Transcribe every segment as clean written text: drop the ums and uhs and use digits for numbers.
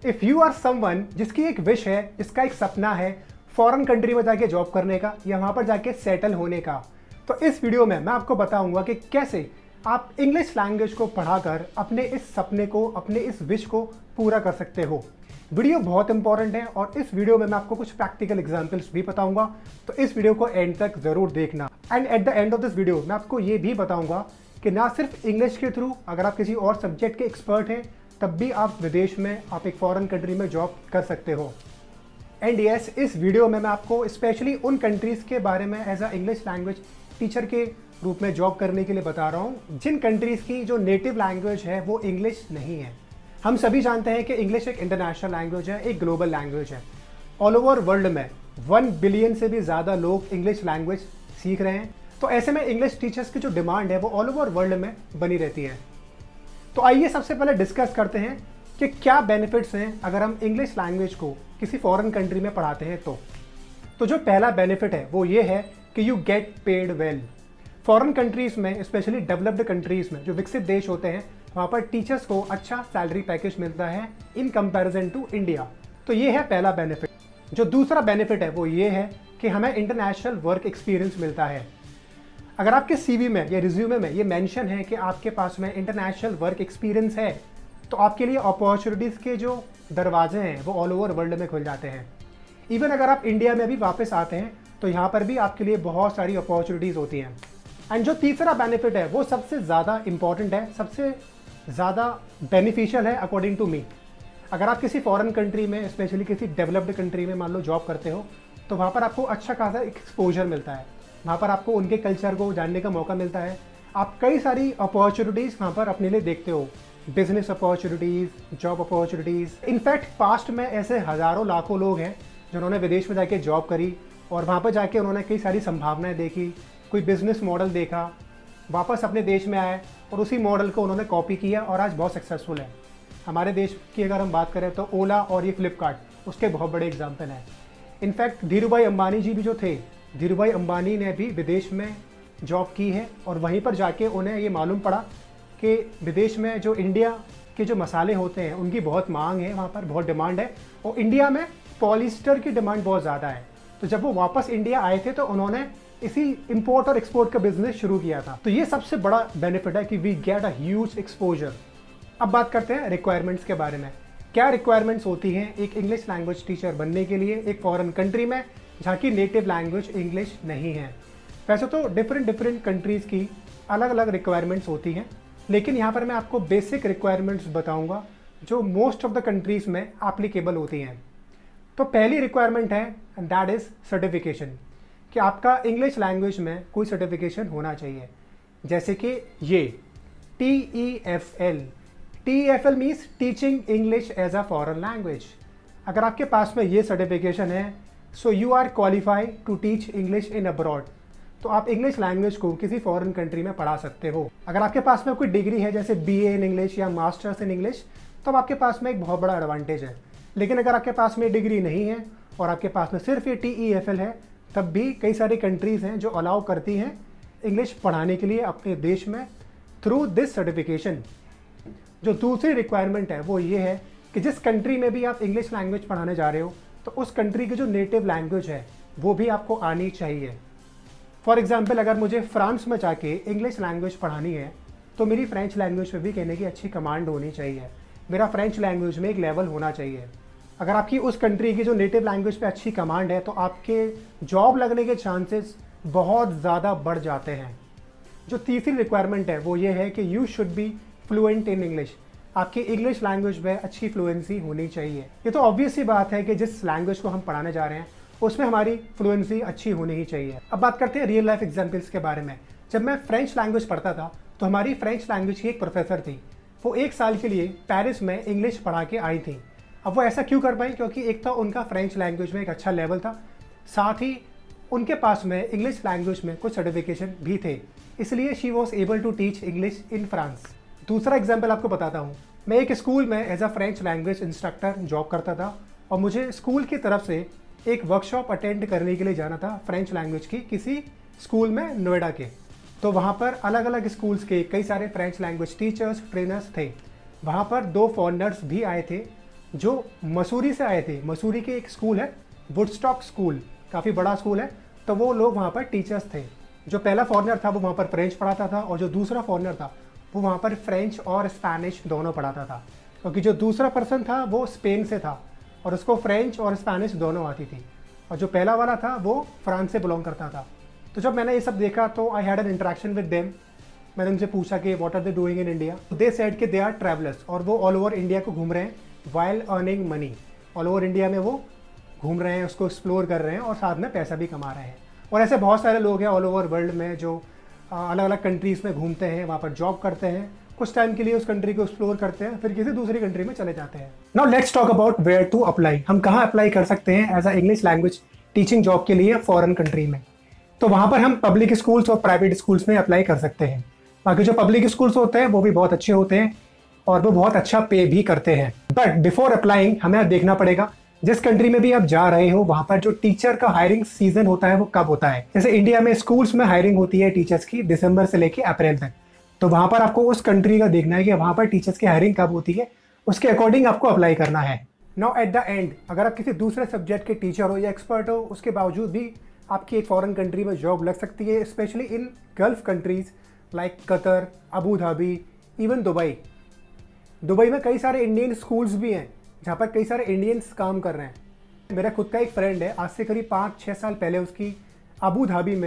If you are someone जिसकी एक wish है, जिसका एक सपना है फॉरेन कंट्री में जाके जॉब करने का या वहाँ पर जाके सेटल होने का, तो इस वीडियो में मैं आपको बताऊंगा कि कैसे आप इंग्लिश लैंग्वेज को पढ़ाकर अपने इस सपने को, अपने इस विश को पूरा कर सकते हो। वीडियो बहुत इंपॉर्टेंट है और इस वीडियो में मैं आपको कुछ प्रैक्टिकल एग्जांपल्स भी बताऊंगा, तो इस वीडियो को एंड तक ज़रूर देखना। And at the end of this video मैं आपको ये भी बताऊंगा कि ना सिर्फ इंग्लिश के थ्रू, अगर आप किसी और सब्जेक्ट के एक्सपर्ट हैं तब भी आप विदेश में, आप एक फॉरेन कंट्री में जॉब कर सकते हो। एंड यस, इस वीडियो में मैं आपको स्पेशली उन कंट्रीज़ के बारे में as a English language teacher के रूप में जॉब करने के लिए बता रहा हूँ, जिन कंट्रीज़ की जो नेटिव लैंग्वेज है वो इंग्लिश नहीं है। हम सभी जानते हैं कि इंग्लिश एक इंटरनेशनल लैंग्वेज है, एक ग्लोबल लैंग्वेज है। ऑल ओवर वर्ल्ड में 1 बिलियन से भी ज़्यादा लोग इंग्लिश लैंग्वेज सीख रहे हैं, तो ऐसे में इंग्लिश टीचर्स की जो डिमांड है वो ऑल ओवर वर्ल्ड में बनी रहती है। तो आइए सबसे पहले डिस्कस करते हैं कि क्या बेनिफिट्स हैं अगर हम इंग्लिश लैंग्वेज को किसी फॉरेन कंट्री में पढ़ाते हैं। तो जो पहला बेनिफिट है वो ये है कि you get paid well. Foreign countries में, स्पेशली डेवलप्ड कंट्रीज़ में, जो विकसित देश होते हैं, वहाँ पर टीचर्स को अच्छा सैलरी पैकेज मिलता है इन कंपैरिजन टू इंडिया। तो ये है पहला बेनिफिट। जो दूसरा बेनिफिट है वो ये है कि हमें इंटरनेशनल वर्क एक्सपीरियंस मिलता है। अगर आपके सीवी में या रिज्यूमे में ये मेंशन है कि आपके पास में इंटरनेशनल वर्क एक्सपीरियंस है, तो आपके लिए अपॉर्चुनिटीज़ के जो दरवाजे हैं वो ऑल ओवर वर्ल्ड में खुल जाते हैं। इवन अगर आप इंडिया में भी वापस आते हैं तो यहाँ पर भी आपके लिए बहुत सारी अपॉर्चुनिटीज़ होती हैं। एंड जो तीसरा बेनिफिट है वो सबसे ज़्यादा इंपॉर्टेंट है, सबसे ज़्यादा बेनिफिशियल है अकॉर्डिंग टू मी। अगर आप किसी फॉरेन कंट्री में, स्पेशली किसी डेवलप्ड कंट्री में मान लो जॉब करते हो, तो वहाँ पर आपको अच्छा खासा एक्सपोजर मिलता है, वहाँ पर आपको उनके कल्चर को जानने का मौका मिलता है। आप कई सारी अपॉर्चुनिटीज़ वहाँ पर अपने लिए देखते हो, business opportunities, job opportunities. In fact past में ऐसे हज़ारों लाखों लोग हैं जिन्होंने विदेश में जाके जॉब करी और वहाँ पर जाके उन्होंने कई सारी संभावनाएं देखी, कोई बिजनेस मॉडल देखा, वापस अपने देश में आए और उसी मॉडल को उन्होंने कॉपी किया और आज बहुत सक्सेसफुल है। हमारे देश की अगर हम बात करें तो ओला और ये फ्लिपकार्ट उसके बहुत बड़े एग्जाम्पल हैं। इनफैक्ट धीरूभाई अंबानी जी भी जो थे, धीरूभाई अंबानी ने भी विदेश में जॉब की है और वहीं पर जाके उन्हें ये मालूम पड़ा कि विदेश में जो इंडिया के जो मसाले होते हैं उनकी बहुत मांग है, वहाँ पर बहुत डिमांड है और इंडिया में पॉलिस्टर की डिमांड बहुत ज़्यादा है। तो जब वो वापस इंडिया आए थे तो उन्होंने इसी इंपोर्ट और एक्सपोर्ट का बिजनेस शुरू किया था। तो ये सबसे बड़ा बेनिफिट है कि we get a huge exposure. अब बात करते हैं रिक्वायरमेंट्स के बारे में। क्या रिक्वायरमेंट्स होती हैं एक इंग्लिश लैंग्वेज टीचर बनने के लिए एक फॉरेन कंट्री में जहाँ की नेटिव लैंग्वेज इंग्लिश नहीं है। वैसे तो डिफरेंट कंट्रीज़ की अलग अलग रिक्वायरमेंट्स होती हैं, लेकिन यहाँ पर मैं आपको बेसिक रिक्वायरमेंट्स बताऊँगा जो मोस्ट ऑफ द कंट्रीज़ में एप्लीकेबल होती हैं। तो पहली रिक्वायरमेंट है दैट इज़ सर्टिफिकेशन, कि आपका इंग्लिश लैंग्वेज में कोई सर्टिफिकेशन होना चाहिए। जैसे कि ये TEFL। TEFL means teaching English as a foreign language. अगर आपके पास में ये सर्टिफिकेशन है, so you are qualified to teach English in abroad. तो आप इंग्लिश लैंग्वेज को किसी फॉरेन कंट्री में पढ़ा सकते हो। अगर आपके पास में कोई डिग्री है जैसे BA इन इंग्लिश या मास्टर्स इन इंग्लिश, तो आपके पास में एक बहुत बड़ा एडवांटेज है। लेकिन अगर आपके पास में डिग्री नहीं है और आपके पास में सिर्फ ये TEFL है, तब भी कई सारी कंट्रीज़ हैं जो अलाउ करती हैं इंग्लिश पढ़ाने के लिए अपने देश में थ्रू दिस सर्टिफिकेशन। जो दूसरी रिक्वायरमेंट है वो ये है कि जिस कंट्री में भी आप इंग्लिश लैंग्वेज पढ़ाने जा रहे हो तो उस कंट्री की जो नेटिव लैंग्वेज है वो भी आपको आनी चाहिए। फॉर एग्जांपल, अगर मुझे फ्रांस में जाके इंग्लिश लैंग्वेज पढ़ानी है तो मेरी फ्रेंच लैंग्वेज पे भी कहने की अच्छी कमांड होनी चाहिए, मेरा फ्रेंच लैंग्वेज में एक लेवल होना चाहिए। अगर आपकी उस कंट्री की जो नेटिव लैंग्वेज पे अच्छी कमांड है तो आपके जॉब लगने के चांसेस बहुत ज़्यादा बढ़ जाते हैं। जो तीसरी रिक्वायरमेंट है वो ये है कि you should be fluent in English. आपकी इंग्लिश लैंग्वेज में अच्छी फ्लुएंसी होनी चाहिए। ये तो ऑब्वियस सी बात है कि जिस लैंग्वेज को हम पढ़ाने जा रहे हैं उसमें हमारी फ्लुएंसी अच्छी होनी ही चाहिए। अब बात करते हैं रियल लाइफ एग्जाम्पल्स के बारे में। जब मैं फ्रेंच लैंग्वेज पढ़ता था तो हमारी फ्रेंच लैंग्वेज की एक प्रोफेसर थी, वो 1 साल के लिए पेरिस में इंग्लिश पढ़ा के आई थी। अब वो ऐसा क्यों कर पाई? क्योंकि एक तो उनका फ्रेंच लैंग्वेज में एक अच्छा लेवल था, साथ ही उनके पास में इंग्लिश लैंग्वेज में कुछ सर्टिफिकेशन भी थे, इसलिए she was able to teach English in France. दूसरा एग्जाम्पल आपको बताता हूँ। मैं एक स्कूल में as a French language instructor job करता था और मुझे स्कूल की तरफ से एक वर्कशॉप अटेंड करने के लिए जाना था फ्रेंच लैंग्वेज की किसी स्कूल में नोएडा के। तो वहाँ पर अलग अलग स्कूल्स के कई सारे फ्रेंच लैंग्वेज टीचर्स, ट्रेनर्स थे। वहाँ पर 2 फॉरेनर्स भी आए थे जो मसूरी से आए थे, मसूरी के एक स्कूल है वुडस्टॉक स्कूल, काफ़ी बड़ा स्कूल है, तो वो लोग वहाँ पर टीचर्स थे। जो पहला फॉरेनर था वो वहाँ पर फ्रेंच पढ़ाता था, और जो दूसरा फॉरेनर था वो वहाँ पर फ्रेंच और स्पेनिश दोनों पढ़ाता था, क्योंकि जो दूसरा पर्सन था वो स्पेन से था और उसको फ्रेंच और स्पेनिश दोनों आती थी, और जो पहला वाला था वो फ्रांस से बिलोंग करता था। तो जब मैंने ये सब देखा तो I had an interaction with them. मैंने उनसे पूछा कि what are they doing in India. They said कि दे आर ट्रैवलर्स, और वो ऑल ओवर इंडिया को घूम रहे हैं while earning money. All over India में वो घूम रहे हैं, उसको एक्सप्लोर कर रहे हैं और साथ में पैसा भी कमा रहे हैं। और ऐसे बहुत सारे लोग हैं ऑल ओवर वर्ल्ड में जो अलग अलग कंट्रीज़ में घूमते हैं, वहाँ पर जॉब करते हैं, कुछ टाइम के लिए उस कंट्री को एक्सप्लोर करते हैं, फिर किसी दूसरी कंट्री में चले जाते हैं। Now let's talk about where to apply. हम कहाँ अप्लाई कर सकते हैं as a English language teaching job के लिए फॉरेन कंट्री में। तो वहाँ पर हम पब्लिक स्कूल्स और प्राइवेट स्कूल्स में अप्लाई कर सकते हैं। बाकी जो पब्लिक स्कूल्स होते हैं वो भी बहुत अच्छे होते हैं और वो बहुत अच्छा पे भी करते हैं। बट बिफोर अप्लाइंग हमें देखना पड़ेगा जिस कंट्री में भी आप जा रहे हो वहाँ पर जो टीचर का हायरिंग सीजन होता है वो कब होता है। जैसे इंडिया में स्कूल्स में हायरिंग होती है टीचर्स की दिसंबर से लेके अप्रैल तक, तो वहाँ पर आपको उस कंट्री का देखना है कि वहाँ पर टीचर्स की हायरिंग कब होती है, उसके अकॉर्डिंग आपको अप्लाई करना है। नाउ एट द एंड अगर आप किसी दूसरे सब्जेक्ट के टीचर हो या एक्सपर्ट हो, उसके बावजूद भी आपकी एक फॉरेन कंट्री में जॉब लग सकती है, specially in Gulf countries like Qatar, Abu Dhabi, even Dubai. Dubai में कई सारे इंडियन स्कूल्स भी हैं जहाँ पर कई सारे इंडियंस काम कर रहे हैं। मेरा खुद का एक फ्रेंड है, आज से करीब 5-6 साल पहले उसकी अबू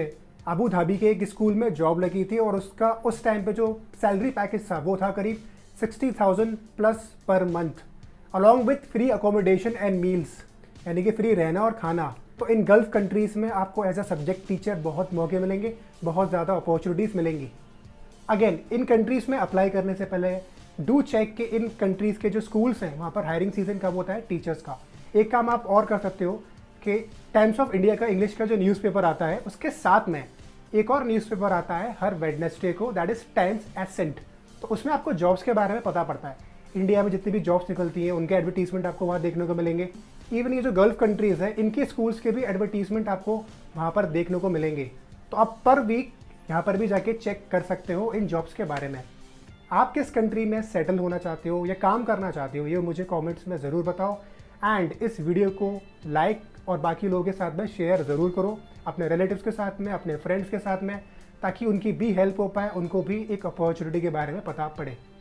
धाबी के एक स्कूल में जॉब लगी थी, और उसका उस टाइम पे जो सैलरी पैकेज था वो था करीब 60,000 plus per month, along with free accommodation and meals, यानी कि फ्री रहना और खाना। तो इन गल्फ कंट्रीज़ में आपको एज अ सब्जेक्ट टीचर बहुत मौके मिलेंगे, बहुत ज़्यादा अपॉर्चुनिटीज़ मिलेंगी। अगेन इन कंट्रीज़ में अप्लाई करने से पहले डू चेक कि इन कंट्रीज़ के जो स्कूल्स हैं वहाँ पर हायरिंग सीजन कब होता है टीचर्स का। एक काम आप और कर सकते हो कि टाइम्स ऑफ इंडिया का इंग्लिश का जो न्यूज़पेपर आता है उसके साथ में एक और न्यूज़पेपर आता है हर वेडनेसडे को, दैट इज़ टाइम्स एसेंट। तो उसमें आपको जॉब्स के बारे में पता पड़ता है, इंडिया में जितनी भी जॉब्स निकलती हैं उनके एडवर्टीजमेंट आपको वहाँ देखने को मिलेंगे। इवन ये जो गल्फ कंट्रीज़ हैं इनके स्कूल्स के भी एडवर्टीजमेंट आपको वहाँ पर देखने को मिलेंगे। तो आप पर वीक यहाँ पर भी जाके चेक कर सकते हो इन जॉब्स के बारे में। आप किस कंट्री में सेटल होना चाहते हो या काम करना चाहते हो ये मुझे कमेंट्स में ज़रूर बताओ। एंड इस वीडियो को लाइक और बाकी लोगों के साथ में शेयर ज़रूर करो, अपने रिलेटिव्स के साथ में, अपने फ्रेंड्स के साथ में, ताकि उनकी भी हेल्प हो पाए, उनको भी एक अपॉर्चुनिटी के बारे में पता पड़े।